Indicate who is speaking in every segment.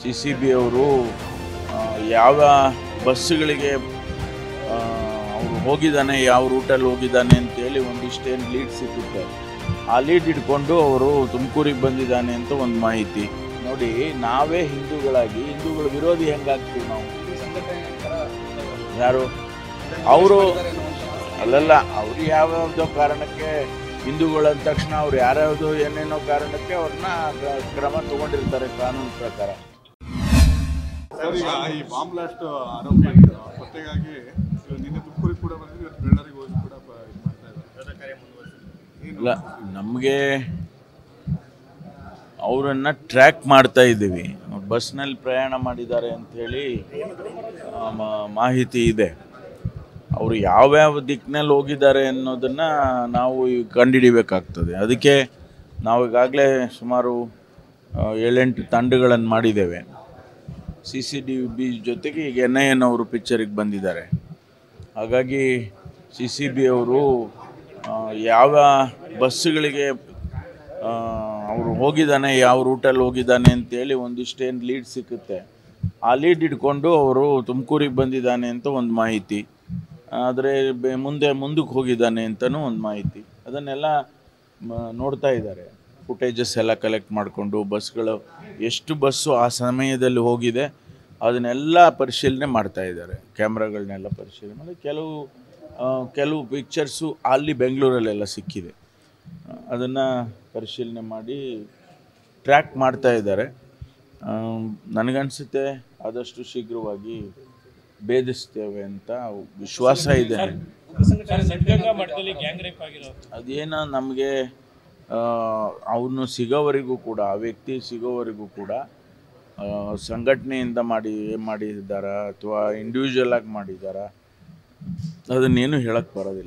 Speaker 1: CCB ಅವರು ಯಾವ ಬಸ್ಸುಗಳಿಗೆ ಅವರು ಹೋಗಿದ್ದಾನೆ, ಯಾವ ರೂಟಲ್ಲಿ ಹೋಗಿದ್ದಾನೆ ಅಂತೇಳಿ ಒಂದಿಷ್ಟೇನು ಲೀಡ್ ಸಿಗುತ್ತೆ. ಆ ಲೀಡ್ ಇಟ್ಕೊಂಡು ಅವರು ತುಮಕೂರಿಗೆ ಬಂದಿದ್ದಾನೆ ಅಂತ ಒಂದು ಮಾಹಿತಿ. ನೋಡಿ, ನಾವೇ ಹಿಂದೂಗಳ ವಿರೋಧಿ ಹೆಂಗಾಗ್ತೀವಿ ನಾವು? ಯಾರು ಅವರು ಅಲ್ಲಲ್ಲ, ಅವರು ಯಾವ್ಯಾವುದೋ ಕಾರಣಕ್ಕೆ ಹಿಂದೂಗಳು ಅಂದ ತಕ್ಷಣ ಅವ್ರು ಯಾರ್ಯಾವುದೋ ಏನೇನೋ ಕಾರಣಕ್ಕೆ ಅವ್ರನ್ನ ಕ್ರಮ ತಗೊಂಡಿರ್ತಾರೆ ಕಾನೂನು ಪ್ರಕಾರ.
Speaker 2: ಈ ಬಾಂಬ್ ಬ್ಲಾಸ್ಟ್ ಆರೋಪಿ ಪತ್ತೆಗಾಗಿ ನಿನ್ನೆ ತುಮಕೂರಿಗೆ ಕೂಡ ಬಂದಿದ್ದು, ಇವತ್ತು ಬೆಳ್ಳರಿಗೆ ಹೋಗಿ ಕೂಡ ಇದು ಮಾಡ್ತಾ ಇದ್ದಾರೆ.
Speaker 1: ಇಲ್ಲ, ನಮಗೆ ಅವರನ್ನು ಟ್ರ್ಯಾಕ್ ಮಾಡ್ತಾ ಇದ್ದೀವಿ. ಬಸ್ನಲ್ಲಿ ಪ್ರಯಾಣ ಮಾಡಿದ್ದಾರೆ ಅಂಥೇಳಿ ಮಾಹಿತಿ ಇದೆ. ಅವರು ಯಾವ್ಯಾವ ದಿಕ್ಕಿನಲ್ಲಿ ಹೋಗಿದ್ದಾರೆ ಅನ್ನೋದನ್ನು ನಾವು ಕಂಡುಹಿಡಿಬೇಕಾಗ್ತದೆ. ಅದಕ್ಕೆ ನಾವು ಈಗಾಗಲೇ ಸುಮಾರು 7-8 ತಂಡಗಳನ್ನು ಮಾಡಿದ್ದೇವೆ. CCTV ಜೊತೆಗೆ ಈಗ NIN ಅವರು ಪಿಕ್ಚರಿಗೆ ಬಂದಿದ್ದಾರೆ. ಹಾಗಾಗಿ CCB ಅವರು ಯಾವ ಬಸ್ಸುಗಳಿಗೆ ಅವರು ಹೋಗಿದ್ದಾನೆ, ಯಾವ ರೂಟಲ್ಲಿ ಹೋಗಿದ್ದಾನೆ ಅಂತೇಳಿ ಒಂದಿಷ್ಟೇನು ಲೀಡ್ ಸಿಗುತ್ತೆ. ಆ ಲೀಡ್ ಇಟ್ಕೊಂಡು ಅವರು ತುಮಕೂರಿಗೆ ಬಂದಿದ್ದಾನೆ ಅಂತ ಒಂದು ಮಾಹಿತಿ, ಆದರೆ ಮುಂದಕ್ಕೆ ಹೋಗಿದ್ದಾನೆ ಅಂತಲೂ ಒಂದು ಮಾಹಿತಿ. ಅದನ್ನೆಲ್ಲ ನೋಡ್ತಾ ಇದ್ದಾರೆ. ಫುಟೇಜಸ್ ಎಲ್ಲ ಕಲೆಕ್ಟ್ ಮಾಡಿಕೊಂಡು ಬಸ್ಗಳು ಎಷ್ಟು ಬಸ್ಸು ಆ ಸಮಯದಲ್ಲಿ ಹೋಗಿದೆ ಅದನ್ನೆಲ್ಲ ಪರಿಶೀಲನೆ ಮಾಡ್ತಾ ಇದ್ದಾರೆ. ಕ್ಯಾಮ್ರಾಗಳನ್ನೆಲ್ಲ ಪರಿಶೀಲನೆ ಮಾಡಿ ಕೆಲವು ಪಿಕ್ಚರ್ಸು ಅಲ್ಲಿ ಬೆಂಗಳೂರಲ್ಲೆಲ್ಲ ಸಿಕ್ಕಿದೆ. ಅದನ್ನು ಪರಿಶೀಲನೆ ಮಾಡಿ ಟ್ರ್ಯಾಕ್ ಮಾಡ್ತಾ ಇದ್ದಾರೆ. ನನಗನ್ಸುತ್ತೆ ಆದಷ್ಟು ಶೀಘ್ರವಾಗಿ ಭೇದಿಸ್ತೇವೆ ಅಂತ ವಿಶ್ವಾಸ ಇದೆ. ಅದೇನೋ ನಮಗೆ ಅವನು ಸಿಗೋವರೆಗೂ ಕೂಡ, ಆ ವ್ಯಕ್ತಿ ಸಿಗೋವರೆಗೂ ಕೂಡ ಸಂಘಟನೆಯಿಂದ ಮಾಡಿದ್ದಾರಾ ಅಥವಾ ಇಂಡಿವಿಜುವಲ್ ಆಗಿ ಮಾಡಿದ್ದಾರಾ ಅದನ್ನೇನು ಹೇಳಕ್ಕೆ ಬರೋದಿಲ್ಲ.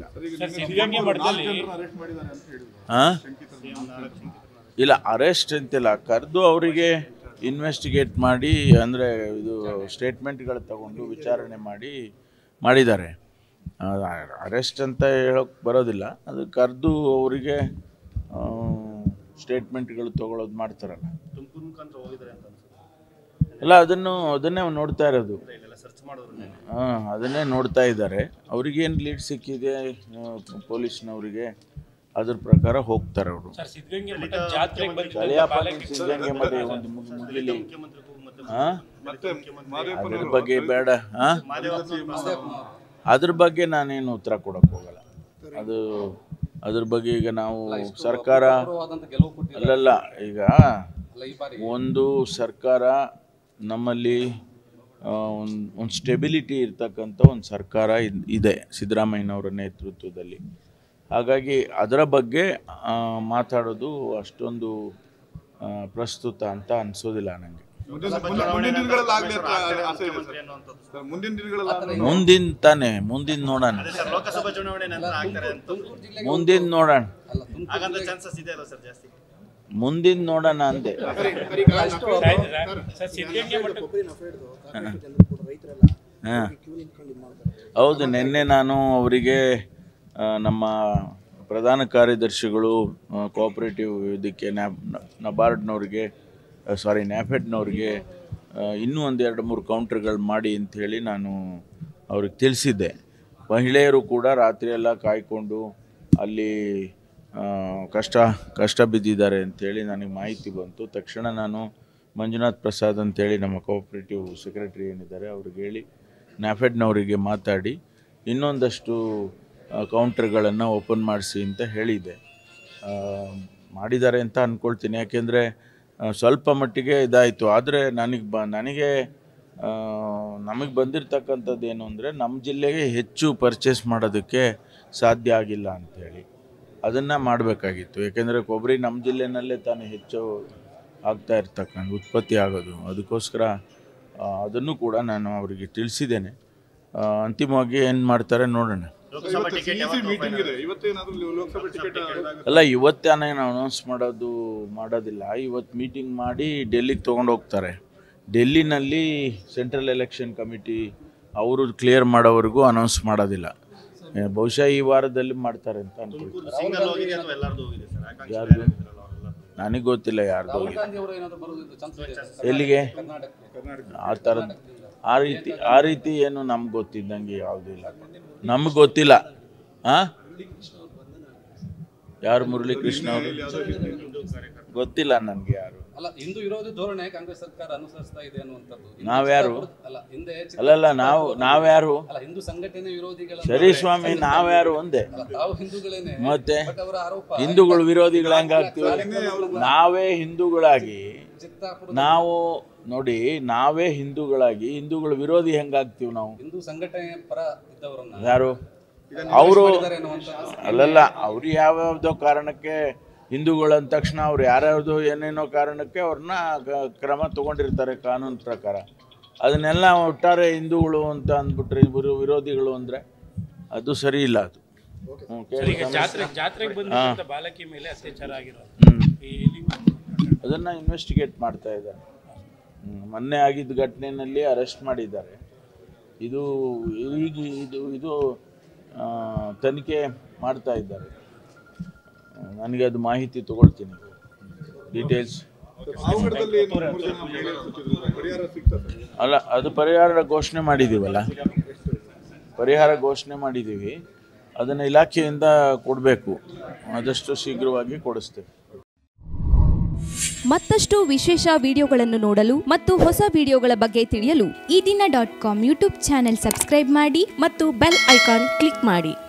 Speaker 1: ಇಲ್ಲ, ಅರೆಸ್ಟ್ ಅಂತಿಲ್ಲ, ಕರೆದು ಅವರಿಗೆ ಇನ್ವೆಸ್ಟಿಗೇಟ್ ಮಾಡಿ, ಅಂದರೆ ಇದು ಸ್ಟೇಟ್ಮೆಂಟ್ಗಳು ತಗೊಂಡು ವಿಚಾರಣೆ ಮಾಡಿದ್ದಾರೆ. ಅರೆಸ್ಟ್ ಅಂತ ಹೇಳೋಕ್ಕೆ ಬರೋದಿಲ್ಲ, ಅದು ಕರೆದು ಅವರಿಗೆ ಸ್ಟೇಟ್ಮೆಂಟ್ಗಳು ತಗೊಳ್ಳೋದು ಮಾಡ್ತಾರಲ್ಲ. ಇಲ್ಲ, ಅದನ್ನೇ ನೋಡ್ತಾ ಇರೋದು. ಅದನ್ನೇ ನೋಡ್ತಾ ಇದ್ದಾರೆ. ಅವ್ರಿಗೇನು ಲೀಡ್ ಸಿಕ್ಕಿದೆ ಪೊಲೀಸ್ನವರಿಗೆ, ಅದ್ರ ಪ್ರಕಾರ ಹೋಗ್ತಾರೆ ಅವರು. ಸಿದ್ಧಗಂಗೆ ಮತ್ತೆ ಒಂದು ಮುಗಿಲಿ, ಅದ್ರ ಬಗ್ಗೆ ಬೇಡ, ಅದ್ರ ಬಗ್ಗೆ ನಾನೇನು ಉತ್ತರ ಕೊಡೋಕ್ಕೆ ಹೋಗಲ್ಲ. ಅದ್ರ ಬಗ್ಗೆ ಈಗ ನಾವು ಸರ್ಕಾರ ಅಲ್ಲಲ್ಲ, ಈಗ ಒಂದು ಸರ್ಕಾರ ನಮ್ಮಲ್ಲಿ ಒಂದು ಸ್ಟೆಬಿಲಿಟಿ ಇರ್ತಕ್ಕಂಥ ಒಂದು ಸರ್ಕಾರ ಇದೆ ಸಿದ್ದರಾಮಯ್ಯನವರ ನೇತೃತ್ವದಲ್ಲಿ. ಹಾಗಾಗಿ ಅದರ ಬಗ್ಗೆ ಮಾತಾಡೋದು ಅಷ್ಟೊಂದು ಪ್ರಸ್ತುತ ಅಂತ ಅನಿಸೋದಿಲ್ಲ ನನಗೆ. ಮುಂದಿನ ನೋಡೋಣ ಅಂದೆ. ಹೌದು, ನಿನ್ನೆ ನಾನು ಅವರಿಗೆ ನಮ್ಮ ಪ್ರಧಾನ ಕಾರ್ಯದರ್ಶಿಗಳು ಕೋಆಪರೇಟಿವ್ ಇದಕ್ಕೆ ನ್ಯಾಫೆಡ್ನವ್ರಿಗೆ ಇನ್ನೂ 1-2-3 ಕೌಂಟ್ರ್ಗಳು ಮಾಡಿ ಅಂಥೇಳಿ ನಾನು ಅವ್ರಿಗೆ ತಿಳಿಸಿದ್ದೆ. ಮಹಿಳೆಯರು ಕೂಡ ರಾತ್ರಿಯೆಲ್ಲ ಕಾಯ್ಕೊಂಡು ಅಲ್ಲಿ ಕಷ್ಟ ಬಿದ್ದಿದ್ದಾರೆ ಅಂಥೇಳಿ ನನಗೆ ಮಾಹಿತಿ ಬಂತು. ತಕ್ಷಣ ನಾನು ಮಂಜುನಾಥ್ ಪ್ರಸಾದ್ ಅಂತೇಳಿ ನಮ್ಮ ಕೋಆಪರೇಟಿವ್ ಸೆಕ್ರೆಟರಿ ಏನಿದ್ದಾರೆ ಅವ್ರಿಗೆ ಹೇಳಿ ನ್ಯಾಫೆಡ್ನವರಿಗೆ ಮಾತಾಡಿ ಇನ್ನೊಂದಷ್ಟು ಕೌಂಟ್ರ್ಗಳನ್ನು ಓಪನ್ ಮಾಡಿಸಿ ಅಂತ ಹೇಳಿದೆ. ಮಾಡಿದ್ದಾರೆ ಅಂತ ಅಂದ್ಕೊಳ್ತೀನಿ, ಯಾಕೆಂದರೆ ಸ್ವಲ್ಪ ಮಟ್ಟಿಗೆ ಇದಾಯಿತು. ಆದರೆ ನಮಗೆ ಬಂದಿರತಕ್ಕಂಥದ್ದು ಏನು ಅಂದರೆ, ನಮ್ಮ ಜಿಲ್ಲೆಗೆ ಹೆಚ್ಚು ಪರ್ಚೇಸ್ ಮಾಡೋದಕ್ಕೆ ಸಾಧ್ಯ ಆಗಿಲ್ಲ ಅಂಥೇಳಿ ಅದನ್ನು ಮಾಡಬೇಕಾಗಿತ್ತು. ಯಾಕೆಂದರೆ ಕೊಬ್ಬರಿ ನಮ್ಮ ಜಿಲ್ಲೆನಲ್ಲೇ ತಾನೇ ಹೆಚ್ಚು ಆಗ್ತಾ ಇರ್ತಕ್ಕಂಥ ಉತ್ಪತ್ತಿ ಆಗೋದು. ಅದಕ್ಕೋಸ್ಕರ ಅದನ್ನು ಕೂಡ ನಾನು ಅವರಿಗೆ ತಿಳಿಸಿದ್ದೇನೆ. ಅಂತಿಮವಾಗಿ ಏನು ಮಾಡ್ತಾರೆ ನೋಡೋಣ. ಅಲ್ಲ, ಇವತ್ತೇನೇನು ಅನೌನ್ಸ್ ಮಾಡೋದಿಲ್ಲ. ಇವತ್ತು ಮೀಟಿಂಗ್ ಮಾಡಿ ಡೆಲ್ಲಿಗೆ ತೊಗೊಂಡು ಹೋಗ್ತಾರೆ. ಡೆಲ್ಲಿನಲ್ಲಿ ಸೆಂಟ್ರಲ್ ಎಲೆಕ್ಷನ್ ಕಮಿಟಿ ಅವರು ಕ್ಲಿಯರ್ ಮಾಡೋವರೆಗೂ ಅನೌನ್ಸ್ ಮಾಡೋದಿಲ್ಲ. ಬಹುಶಃ ಈ ವಾರದಲ್ಲಿ ಮಾಡ್ತಾರೆ ಅಂತ ಅನ್ಕೊಳ್ತಾರೆ. ನನಗೆ ಗೊತ್ತಿಲ್ಲ ಯಾರ್ದು ಹೋಗಿದೆ ಎಲ್ಲಿಗೆ ಆ ಥರದ್ದು ಆ ರೀತಿ ಏನು ನಮ್ಗೆ ಗೊತ್ತಿದ್ದಂಗೆ ಯಾವುದೂ ಇಲ್ಲ, ನಮ್ಗೆ ಗೊತ್ತಿಲ್ಲ. ಹಾಂ, ಯಾರು ಮುರಳೀಕೃಷ್ಣ ಅವರು ಗೊತ್ತಿಲ್ಲ ನನಗೆ ಯಾರು.
Speaker 3: ಅಲ್ಲ, ಹಿಂದೂ ವಿರೋಧಿ ಧೋರಣೆ ಕಾಂಗ್ರೆಸ್ ಸರ್ಕಾರ ಅನುಸರಿಸ್ತಾ ಇದೆ ಅನ್ನುವಂಥದ್ದು.
Speaker 1: ನಾವ್ಯಾರು?
Speaker 3: ಅಲ್ಲ, ಹಿಂದೆ
Speaker 1: ಅಲ್ಲಲ್ಲ, ನಾವ್ಯಾರು?
Speaker 3: ಅಲ್ಲ, ಹಿಂದೂ ಸಂಘಟನೆ ವಿರೋಧಿಗಳ
Speaker 1: ಸರಿ ಸ್ವಾಮಿ, ನಾವ್ಯಾರು ಒಂದೇ.
Speaker 3: ತಾವು ಹಿಂದೂಗಳೇನೆ,
Speaker 1: ಮತ್ತೆ
Speaker 3: ಅವರ ಆರೋಪ
Speaker 1: ಹಿಂದೂಗಳು ವಿರೋಧಿಗಳು ಹೆಂಗಾಗ್ತೀವಿ? ನಾವೇ ಹಿಂದೂಗಳಾಗಿ ನಾವು ನೋಡಿ, ನಾವೇ ಹಿಂದೂಗಳಾಗಿ ಹಿಂದೂಗಳ ವಿರೋಧಿ ಹೆಂಗಾಗ್ತೀವಿ ನಾವು?
Speaker 3: ಹಿಂದೂ ಸಂಘಟನೆ ಪರ ಇದ್ದವರನ್ನ
Speaker 1: ಯಾರು ಅವರು? ಅಲ್ಲಲ್ಲ, ಅವ್ರು ಯಾವ್ಯಾವ್ದೋ ಕಾರಣಕ್ಕೆ ಹಿಂದೂಗಳು ಅಂದ ತಕ್ಷಣ ಅವ್ರು ಯಾರ್ಯಾವ್ದು ಏನೇನೋ ಕಾರಣಕ್ಕೆ ಅವ್ರನ್ನ ಕ್ರಮ ತಗೊಂಡಿರ್ತಾರೆ ಕಾನೂನು ಪ್ರಕಾರ. ಅದನ್ನೆಲ್ಲ ಒಟ್ಟಾರೆ ಹಿಂದೂಗಳು ಅಂತ ಅಂದ್ಬಿಟ್ರೆ ವಿರೋಧಿಗಳು ಅಂದರೆ ಅದು ಸರಿ ಇಲ್ಲ. ಅದು ಅದನ್ನು ಇನ್ವೆಸ್ಟಿಗೇಟ್ ಮಾಡ್ತಾ ಇದ್ದಾರೆ. ಮೊನ್ನೆ ಆಗಿದ್ದ ಘಟನೆಯಲ್ಲಿ ಅರೆಸ್ಟ್ ಮಾಡಿದ್ದಾರೆ. ಇದು ತನಿಖೆ ಮಾಡ್ತಾ ಇದ್ದಾರೆ. ನನಗೆ ಅದು ಮಾಹಿತಿ ತಗೊಳ್ತೀನಿ, ಡೀಟೇಲ್ಸ್. ಅಲ್ಲ, ಅದು ಪರಿಹಾರ ಘೋಷಣೆ ಮಾಡಿದ್ದೀವಲ್ಲ, ಪರಿಹಾರ ಘೋಷಣೆ ಮಾಡಿದ್ದೀವಿ. ಅದನ್ನು ಇಲಾಖೆಯಿಂದ ಕೊಡಬೇಕು, ಆದಷ್ಟು ಶೀಘ್ರವಾಗಿ ಕೊಡಿಸ್ತೇವೆ.
Speaker 4: ಮತ್ತಷ್ಟು ವಿಶೇಷ ವಿಡಿಯೋಗಳನ್ನು ನೋಡಲು ಮತ್ತು ಹೊಸ ವಿಡಿಯೋಗಳ ಬಗ್ಗೆ ತಿಳಿಯಲು
Speaker 5: ಈ ದಿನ .com ಯೂಟ್ಯೂಬ್ ಚಾನೆಲ್ ಸಬ್ಸ್ಕ್ರೈಬ್ ಮಾಡಿ ಮತ್ತು ಬೆಲ್ ಐಕಾನ್ ಕ್ಲಿಕ್ ಮಾಡಿ.